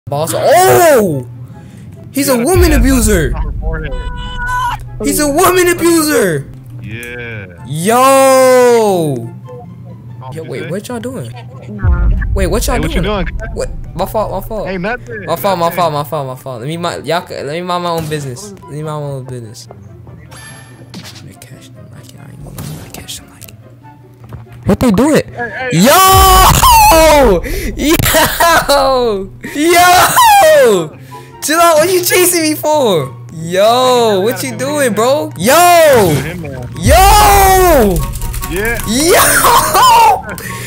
Boss. Oh! He's a woman abuser! He's a woman abuser! Yeah. Yo! Yo, wait, what y'all doing? Wait, what y'all doing? What you doing? What? My fault. Hey, nothing. My fault. Let me mind my own business. Let me mind my own business. Catch them like it. I ain't gonna catch them like it. What they doing? Yo! Yo! Chill out. What you chasing me for? Yo, what you doing, bro? Yo! Yeah. Yo!